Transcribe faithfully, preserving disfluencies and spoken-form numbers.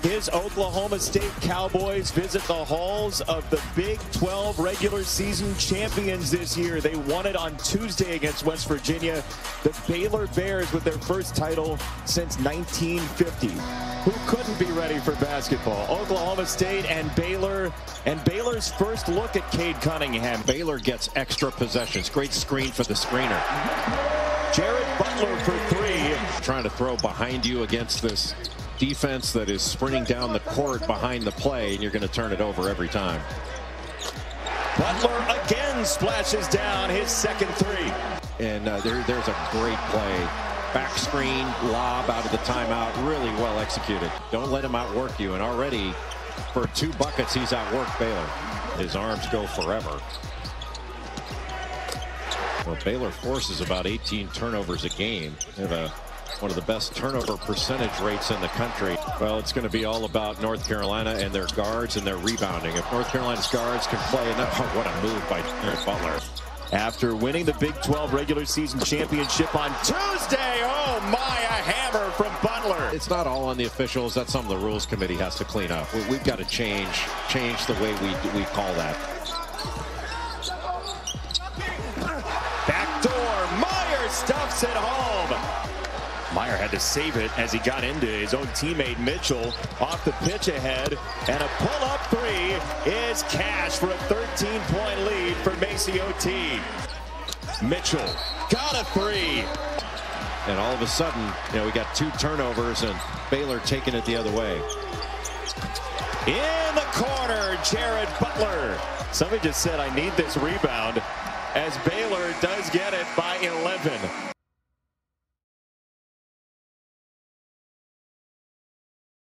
His Oklahoma State Cowboys visit the halls of the Big twelve regular season champions this year. They won it on Tuesday against West Virginia. The Baylor Bears with their first title since nineteen fifty. Who couldn't be ready for basketball? Oklahoma State and Baylor, and Baylor's first look at Cade Cunningham. Baylor gets extra possessions. Great screen for the screener. Jared Butler for three. Trying to throw behind you against this defense that is sprinting down the court behind the play, and you're going to turn it over every time. Butler again splashes down his second three. And uh, there, there's a great play. Back screen, lob out of the timeout, really well executed. Don't let him outwork you, and already for two buckets he's outworked Baylor. His arms go forever. Well, Baylor forces about eighteen turnovers a game. They have a one of the best turnover percentage rates in the country. Well, it's going to be all about North Carolina and their guards and their rebounding. If North Carolina's guards can play enough, oh, what a move by Jared Butler. After winning the Big twelve regular season championship on Tuesday, oh my, a hammer from Butler. It's not all on the officials. That's something the rules committee has to clean up. We, we've got to change, change the way we, we call that. Backdoor, Meyer stuffs it home. Meyer had to save it as he got into his own teammate Mitchell. Off the pitch ahead, and a pull-up three is cash for a thirteen point lead for Macy O T. Mitchell got a three. And all of a sudden, you know, we got two turnovers and Baylor taking it the other way. In the corner, Jared Butler. Somebody just said, I need this rebound, as Baylor does get it by eleven.